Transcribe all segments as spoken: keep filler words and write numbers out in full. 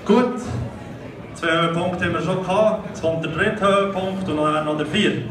Gut, zwei Höhepunkte haben wir schon gehabt. Jetzt kommt der dritte Höhepunkt und dann noch der vierte.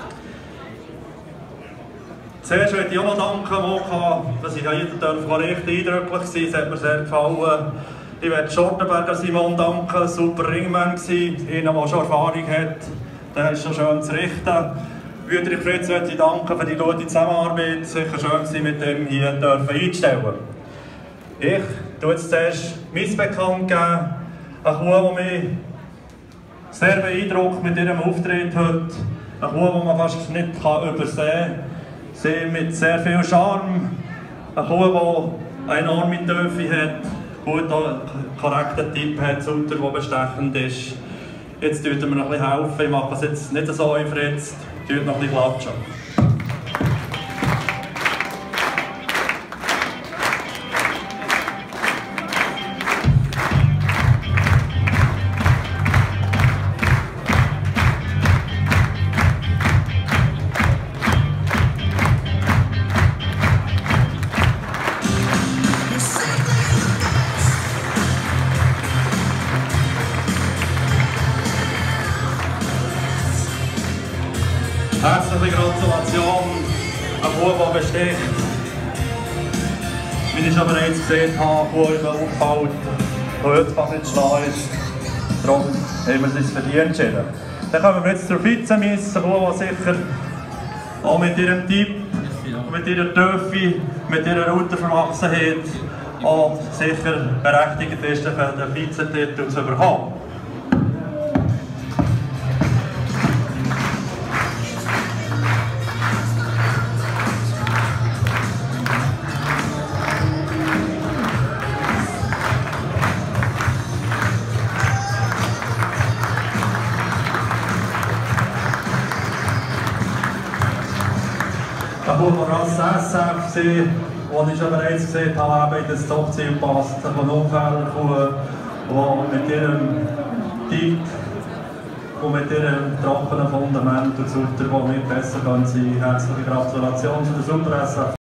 Zuerst möchte ich auch noch danken, Moka, dass ich hier durfte, war richtig eindrücklich gewesen, es hat mir sehr gefallen. Ich möchte Schortenberger Simon danken, super Ringmann gewesen, einer, der schon Erfahrung hat, der ist schon schön zu richten. Wüterich Fritz möchte ich danken für die gute Zusammenarbeit, sicher schön gewesen, mit dem hier dürfen einstellen. Ich tue jetzt zuerst mein bekannt geben, eine Kuh, die mich sehr beeindruckt mit ihrem Auftritt heute, eine Kuh, die man fast nicht übersehen kann. Sie mit sehr viel Charme, eine Kuh, die eine enorme Tiefe hat, gut korrekten Tipp hat, Sutter, der bestechend ist. Jetzt tut mir noch ein bisschen helfen, ich mache es jetzt nicht so einfritzt, tut noch ein bisschen klatschen. Herzliche Gratulation an die Kuh, die besticht. Wie ich schon bereits gesehen habe, die Kuh ist aufgebaut, die heute fast nicht schlagen ist. Darum haben wir es uns verdient entschieden. Dann kommen wir jetzt zur Vizemiss, eine Kuh, die sicher auch mit ihrem Typ, mit ihrer Tiefe, mit ihrer Routerverwachsenheit auch sicher berechtigt ist, den Vizetitel zu bekommen. Da wurde man als S F gesehen, wo ich schon bereits gesehen habe, in das Topziel passt, von Unfällen, die mit ihrem Typ und mit ihrem trockenen Fundament und Sutter, die nicht besser sein können. Herzliche Gratulation zu der Super S F.